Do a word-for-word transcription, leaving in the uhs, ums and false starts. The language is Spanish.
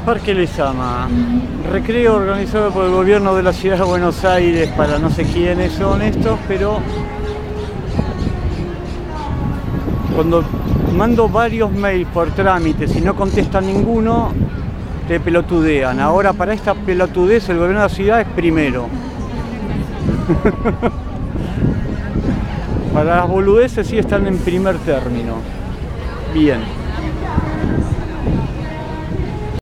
Parque Lezama, recreo organizado por el gobierno de la ciudad de Buenos Aires para no sé quiénes son estos, pero cuando mando varios mails por trámites y no contesta ninguno, te pelotudean. Ahora para esta pelotudez el gobierno de la ciudad es primero. Para las boludeces sí están en primer término. Bien.